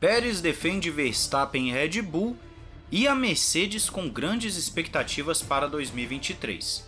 Pérez defende Verstappen e Red Bull e a Mercedes com grandes expectativas para 2023.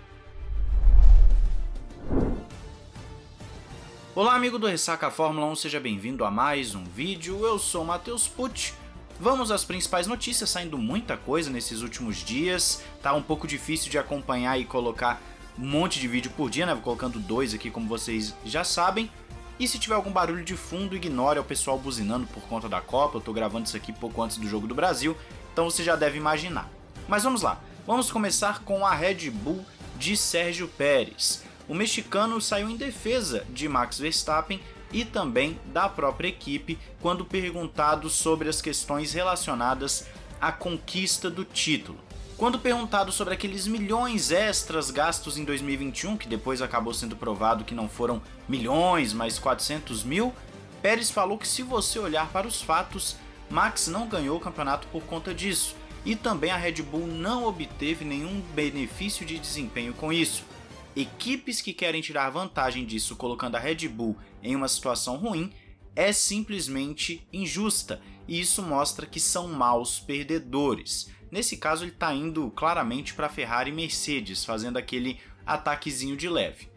Olá amigo do Ressaca Fórmula 1, seja bem-vindo a mais um vídeo, eu sou o Matheus Pucci. Vamos às principais notícias, saindo muita coisa nesses últimos dias, tá um pouco difícil de acompanhar e colocar um monte de vídeo por dia, né? Vou colocando 2 aqui como vocês já sabem. E se tiver algum barulho de fundo, ignore, é o pessoal buzinando por conta da Copa, eu tô gravando isso aqui pouco antes do jogo do Brasil, então você já deve imaginar. Mas vamos lá, vamos começar com a Red Bull de Sérgio Pérez. O mexicano saiu em defesa de Max Verstappen e também da própria equipe quando perguntado sobre as questões relacionadas à conquista do título. Quando perguntado sobre aqueles milhões extras gastos em 2021, que depois acabou sendo provado que não foram milhões, mas 400 mil, Pérez falou que se você olhar para os fatos, Max não ganhou o campeonato por conta disso, e também a Red Bull não obteve nenhum benefício de desempenho com isso. Equipes que querem tirar vantagem disso colocando a Red Bull em uma situação ruim é simplesmente injusta, e isso mostra que são maus perdedores. Nesse caso ele está indo claramente para Ferrari e Mercedes, fazendo aquele ataquezinho de leve.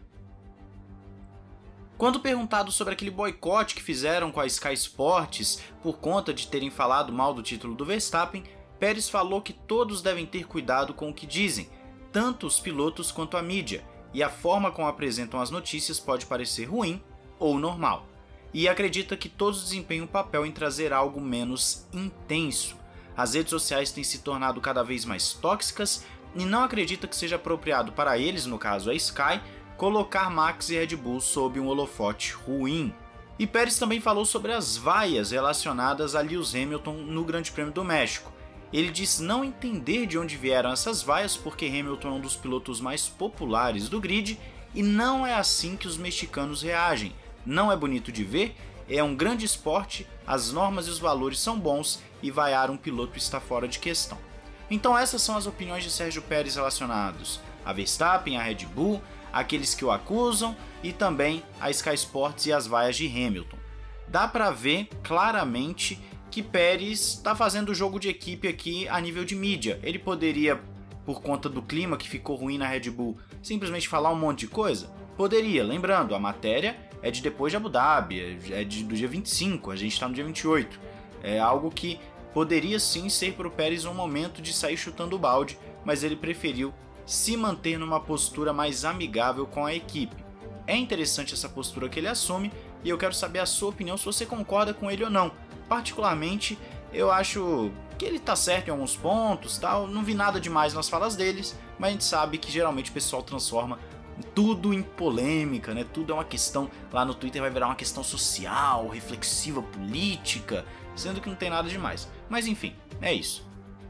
Quando perguntado sobre aquele boicote que fizeram com a Sky Sports por conta de terem falado mal do título do Verstappen, Pérez falou que todos devem ter cuidado com o que dizem, tanto os pilotos quanto a mídia, e a forma como apresentam as notícias pode parecer ruim ou normal. E acredita que todos desempenham um papel em trazer algo menos intenso. As redes sociais têm se tornado cada vez mais tóxicas e não acredita que seja apropriado para eles, no caso a Sky, colocar Max e Red Bull sob um holofote ruim. E Pérez também falou sobre as vaias relacionadas a Lewis Hamilton no Grande Prêmio do México. Ele diz não entender de onde vieram essas vaias porque Hamilton é um dos pilotos mais populares do grid e não é assim que os mexicanos reagem. Não é bonito de ver, é um grande esporte, as normas e os valores são bons e vaiar um piloto está fora de questão. Então essas são as opiniões de Sérgio Pérez relacionados a Verstappen, a Red Bull, aqueles que o acusam e também a Sky Sports e as vaias de Hamilton. Dá para ver claramente que Pérez está fazendo o jogo de equipe aqui a nível de mídia. Ele poderia, por conta do clima que ficou ruim na Red Bull, simplesmente falar um monte de coisa? Poderia, lembrando, a matéria é de depois de Abu Dhabi, do dia 25, a gente está no dia 28. É algo que poderia sim ser para o Pérez um momento de sair chutando o balde, mas ele preferiu se manter numa postura mais amigável com a equipe. É interessante essa postura que ele assume e eu quero saber a sua opinião, se você concorda com ele ou não. Particularmente, eu acho que ele tá certo em alguns pontos, tal. Não vi nada demais nas falas deles, mas a gente sabe que geralmente o pessoal transforma tudo em polêmica, né? Tudo é uma questão, lá no Twitter vai virar uma questão social, reflexiva, política, sendo que não tem nada demais. Mas enfim, é isso.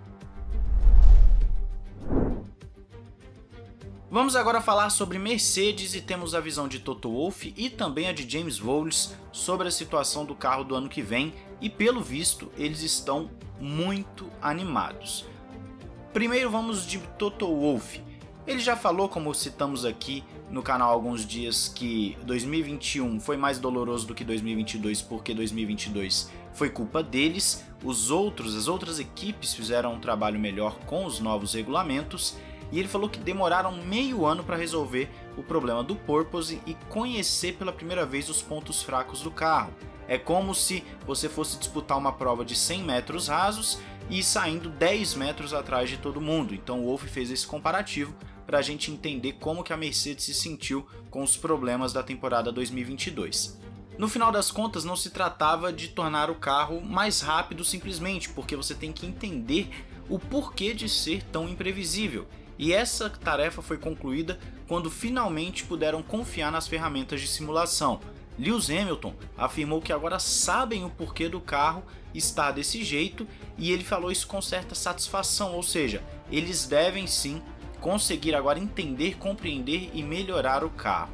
Vamos agora falar sobre Mercedes e temos a visão de Toto Wolff e também a de James Vowles sobre a situação do carro do ano que vem e pelo visto eles estão muito animados. Primeiro vamos de Toto Wolff. Ele já falou, como citamos aqui no canal há alguns dias, que 2021 foi mais doloroso do que 2022 porque 2022 foi culpa deles. As outras equipes fizeram um trabalho melhor com os novos regulamentos. E ele falou que demoraram meio ano para resolver o problema do porpoise e conhecer pela primeira vez os pontos fracos do carro. É como se você fosse disputar uma prova de 100 metros rasos e saindo 10 metros atrás de todo mundo. Então o Wolff fez esse comparativo para a gente entender como que a Mercedes se sentiu com os problemas da temporada 2022. No final das contas, não se tratava de tornar o carro mais rápido simplesmente, porque você tem que entender o porquê de ser tão imprevisível. E essa tarefa foi concluída quando finalmente puderam confiar nas ferramentas de simulação. Lewis Hamilton afirmou que agora sabem o porquê do carro estar desse jeito e ele falou isso com certa satisfação, ou seja, eles devem sim conseguir agora entender, compreender e melhorar o carro.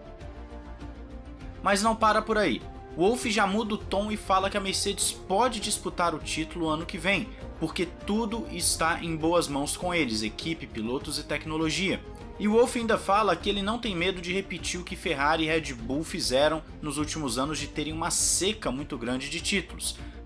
Mas não para por aí. Wolff já muda o tom e fala que a Mercedes pode disputar o título ano que vem, porque tudo está em boas mãos com eles, equipe, pilotos e tecnologia. E o Wolff ainda fala que ele não tem medo de repetir o que Ferrari e Red Bull fizeram nos últimos anos de terem uma seca muito grande de títulos.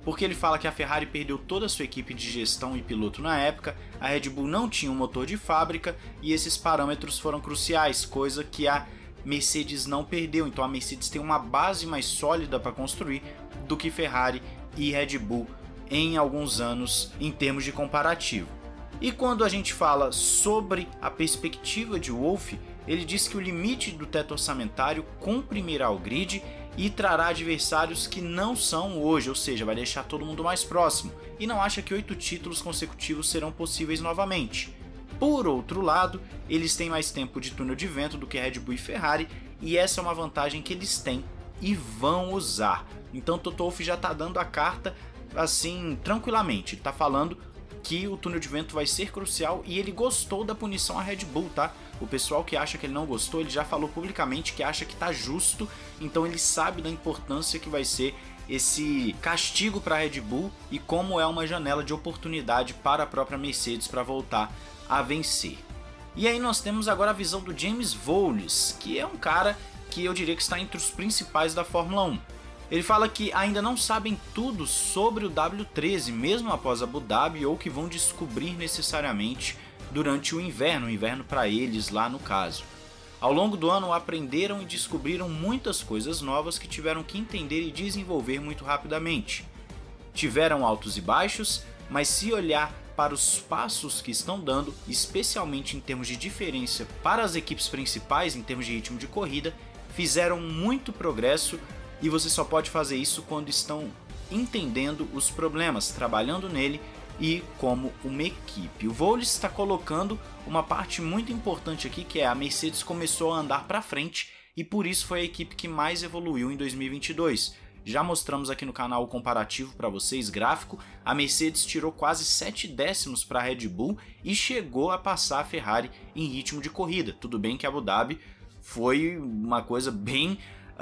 porque ele fala que a Ferrari perdeu toda a sua equipe de gestão e piloto na época, a Red Bull não tinha um motor de fábrica e esses parâmetros foram cruciais, coisa que a Mercedes não perdeu. Então a Mercedes tem uma base mais sólida para construir do que Ferrari e Red Bull em alguns anos em termos de comparativo. E quando a gente fala sobre a perspectiva de Wolff, ele diz que o limite do teto orçamentário comprimirá o grid e trará adversários que não são hoje, ou seja, vai deixar todo mundo mais próximo, e não acha que 8 títulos consecutivos serão possíveis novamente. Por outro lado, eles têm mais tempo de túnel de vento do que Red Bull e Ferrari, e essa é uma vantagem que eles têm e vão usar. Então Toto Wolff já está dando a carta assim tranquilamente, ele está falando que o túnel de vento vai ser crucial e ele gostou da punição à Red Bull, tá? O pessoal que acha que ele não gostou, ele já falou publicamente que acha que tá justo, então ele sabe da importância que vai ser esse castigo para a Red Bull e como é uma janela de oportunidade para a própria Mercedes para voltar a vencer. E aí nós temos agora a visão do James Vowles, que é um cara que eu diria que está entre os principais da Fórmula 1. Ele fala que ainda não sabem tudo sobre o W13, mesmo após Abu Dhabi, ou que vão descobrir necessariamente durante o inverno para eles lá no caso. Ao longo do ano aprenderam e descobriram muitas coisas novas que tiveram que entender e desenvolver muito rapidamente. Tiveram altos e baixos, mas se olhar para os passos que estão dando, especialmente em termos de diferença para as equipes principais, em termos de ritmo de corrida, fizeram muito progresso. E você só pode fazer isso quando estão entendendo os problemas, trabalhando nele e como uma equipe. O Vowles está colocando uma parte muito importante aqui, que é a Mercedes começou a andar para frente e por isso foi a equipe que mais evoluiu em 2022. Já mostramos aqui no canal o comparativo para vocês, gráfico. A Mercedes tirou quase 7 décimos para a Red Bull e chegou a passar a Ferrari em ritmo de corrida. Tudo bem que Abu Dhabi foi uma coisa bem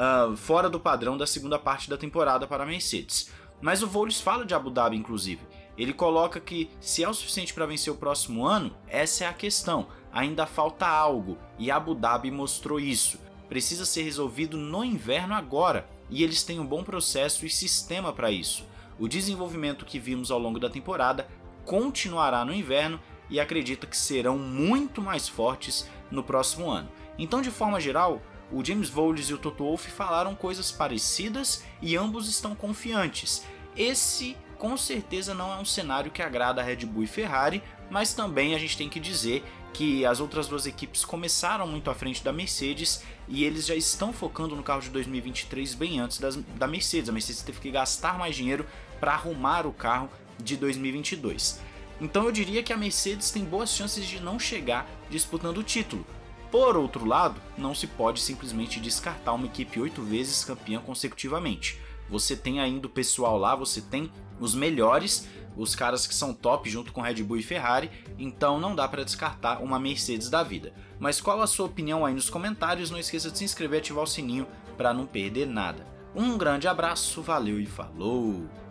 fora do padrão da segunda parte da temporada para a Mercedes. Mas o Vowles fala de Abu Dhabi, inclusive. Ele coloca que se é o suficiente para vencer o próximo ano, essa é a questão. Ainda falta algo, e Abu Dhabi mostrou isso. Precisa ser resolvido no inverno agora, e eles têm um bom processo e sistema para isso. O desenvolvimento que vimos ao longo da temporada continuará no inverno e acredita que serão muito mais fortes no próximo ano. Então, de forma geral, o James Vowles e o Toto Wolff falaram coisas parecidas e ambos estão confiantes. Esse, com certeza, não é um cenário que agrada a Red Bull e Ferrari, mas também a gente tem que dizer que as outras duas equipes começaram muito à frente da Mercedes e eles já estão focando no carro de 2023 bem antes da Mercedes. A Mercedes teve que gastar mais dinheiro para arrumar o carro de 2022. Então eu diria que a Mercedes tem boas chances de não chegar disputando o título. Por outro lado, não se pode simplesmente descartar uma equipe 8 vezes campeã consecutivamente. Você tem ainda o pessoal lá, você tem os melhores, os caras que são top junto com Red Bull e Ferrari, então não dá para descartar uma Mercedes da vida. Mas qual a sua opinião aí nos comentários? Não esqueça de se inscrever e ativar o sininho para não perder nada. Um grande abraço, valeu e falou!